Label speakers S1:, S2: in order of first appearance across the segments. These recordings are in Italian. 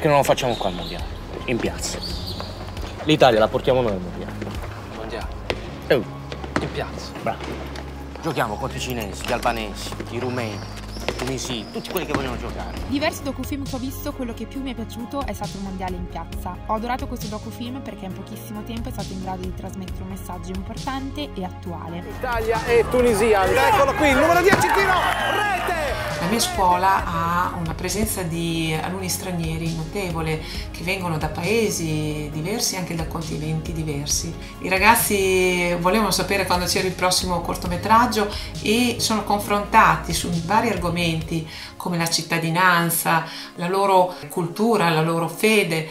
S1: perché non lo facciamo qua al mondiale, in piazza. L'Italia la portiamo noi al mondiale.
S2: Mondiale? In piazza.
S1: Bravo. Giochiamo contro i cinesi, gli albanesi, i rumeni, i tunisi, tutti quelli che vogliono giocare.
S3: Diversi docufilm che ho visto, quello che più mi è piaciuto è stato il mondiale in piazza. Ho adorato questo docufilm perché in pochissimo tempo è stato in grado di trasmettere un messaggio importante e attuale.
S4: Italia e Tunisia, eccolo qui, il numero 10 tiro, rete!
S5: La mia scuola ha una presenza di alunni stranieri notevole che vengono da paesi diversi e anche da continenti diversi. I ragazzi volevano sapere quando c'era il prossimo cortometraggio e sono confrontati su vari argomenti come la cittadinanza, la loro cultura, la loro fede.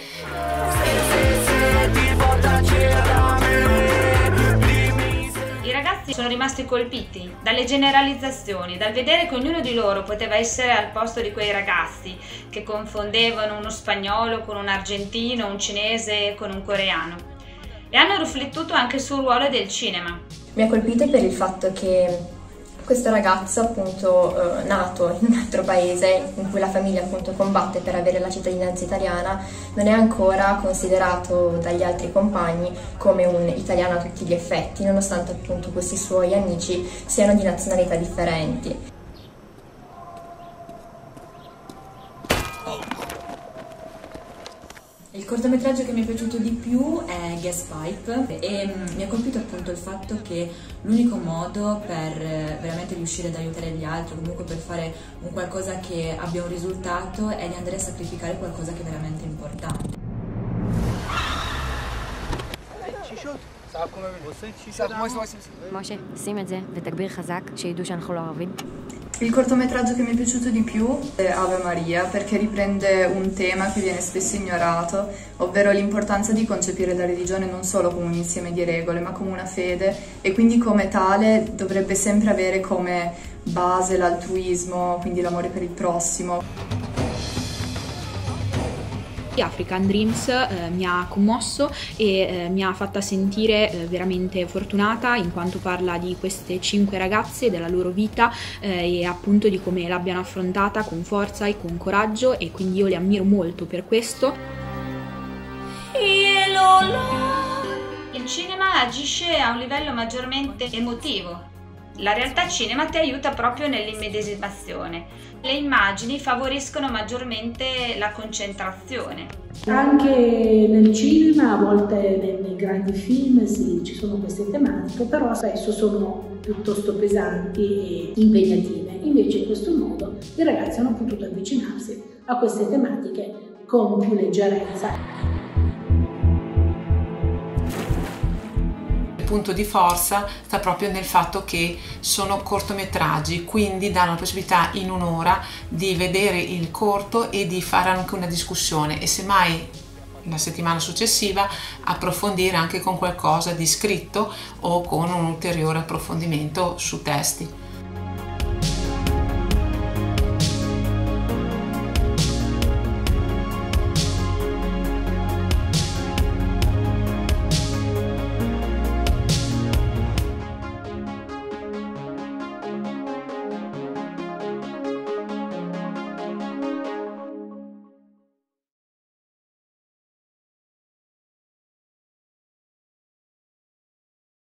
S6: Sono rimasti colpiti dalle generalizzazioni, dal vedere che ognuno di loro poteva essere al posto di quei ragazzi che confondevano uno spagnolo con un argentino, un cinese con un coreano, e hanno riflettuto anche sul ruolo del cinema.
S7: Mi ha colpito per il fatto che questo ragazzo, appunto nato in un altro paese in cui la famiglia appunto combatte per avere la cittadinanza italiana, non è ancora considerato dagli altri compagni come un italiano a tutti gli effetti, nonostante appunto questi suoi amici siano di nazionalità differenti.
S8: Il cortometraggio che mi è piaciuto di più è Gas Pipe e mi ha colpito appunto il fatto che l'unico modo per veramente riuscire ad aiutare gli altri, o comunque per fare un qualcosa che abbia un risultato, è di andare a sacrificare qualcosa che è veramente importante.
S9: משה, שים את זה ותגביר חזק, שידעו שאנחנו לא ערבים.
S10: Il cortometraggio che mi è piaciuto di più è Ave Maria, perché riprende un tema che viene spesso ignorato, ovvero l'importanza di concepire la religione non solo come un insieme di regole, ma come una fede, e quindi come tale dovrebbe sempre avere come base l'altruismo, quindi l'amore per il prossimo.
S3: African Dreams mi ha commosso e mi ha fatta sentire veramente fortunata, in quanto parla di queste 5 ragazze, della loro vita e appunto di come l'abbiano affrontata con forza e con coraggio, e quindi io le ammiro molto per questo.
S6: Il cinema agisce a un livello maggiormente emotivo. La realtà cinema ti aiuta proprio nell'immedesimazione. Le immagini favoriscono maggiormente la concentrazione.
S11: Anche nel cinema, a volte nei grandi film ci sono queste tematiche, però spesso sono piuttosto pesanti e impegnative. Invece in questo modo i ragazzi hanno potuto avvicinarsi a queste tematiche con più leggerezza.
S5: Il punto di forza sta proprio nel fatto che sono cortometraggi, quindi danno la possibilità in un'ora di vedere il corto e di fare anche una discussione, e semmai la settimana successiva approfondire anche con qualcosa di scritto o con un ulteriore approfondimento su testi.